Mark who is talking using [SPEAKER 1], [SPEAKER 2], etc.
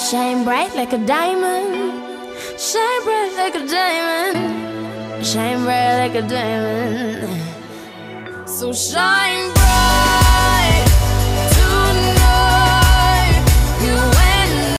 [SPEAKER 1] Shine bright like a diamond. Shine bright like a diamond. Shine bright like a diamond. So shine bright.